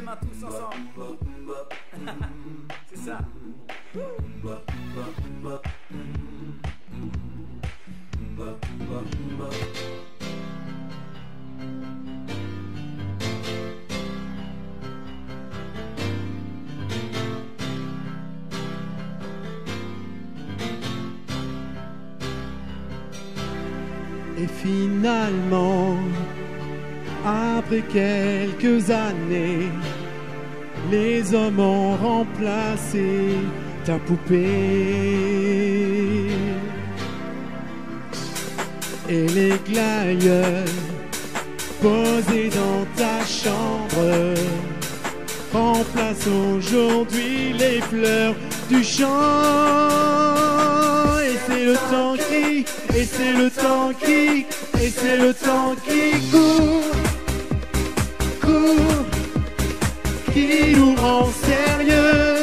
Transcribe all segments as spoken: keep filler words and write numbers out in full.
mains tous ensemble. C'est ça. Et finalement, après quelques années, les hommes ont remplacé ta poupée. Et les glaïeuls posés dans ta chambre remplacent aujourd'hui les fleurs du champ. Et c'est le temps qui, et c'est le temps qui, et c'est le temps qui court, court, qui nous rend sérieux.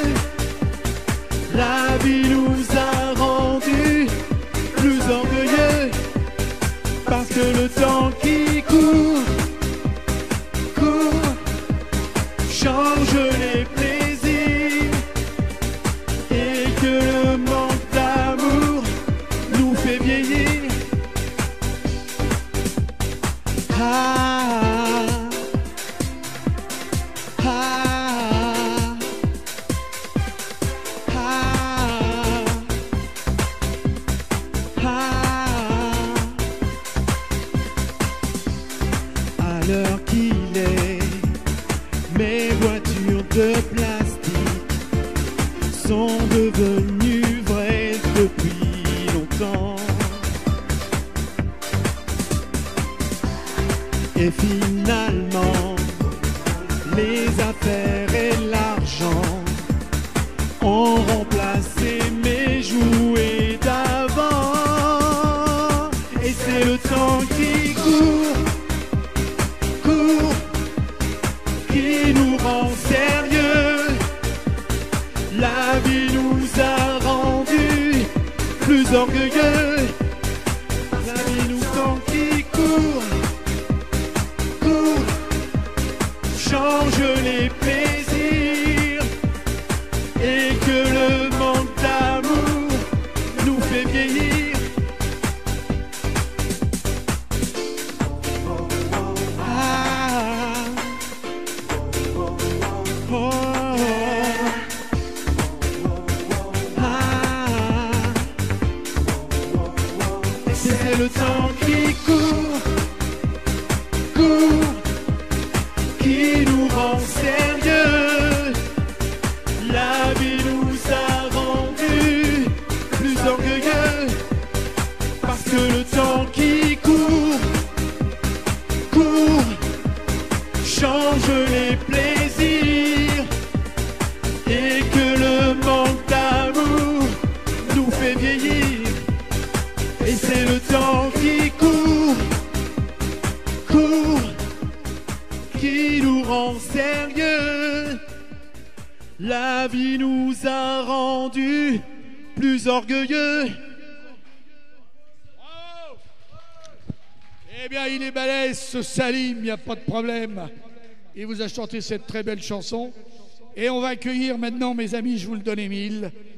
La vie nous a rendus plus orgueilleux, parce que le temps qui court, court, change les plaisirs, et que le manque d'amour nous fait vieillir. Ah, ah, ah, ah. À l'heure qu'il est, mes voitures de plastique sont devenues vraies depuis longtemps. Et finalement, les affaires et l'argent ont remplacé mes jouets d'avant. Et c'est le temps qui court, court, qui nous rend sérieux. La vie nous a rendus plus orgueilleux. La vie nous tend qui court, court, change les plaisirs, et que le manque d'amour nous fait vieillir. Ah, oh, ah, c'est le temps qui court, court, qui nous rend sérieux. La vie nous a rendus plus orgueilleux, parce que le temps qui court, court, change les plaisirs, et que le manque d'amour nous fait vieillir. Et c'est le temps qui court, court, qui nous rend sérieux. La vie nous a rendus plus orgueilleux. Eh bien, il est balèze, ce Salim, il n'y a pas de problème. Il vous a chanté cette très belle chanson. Et on va accueillir maintenant, mes amis, je vous le donne, Émile.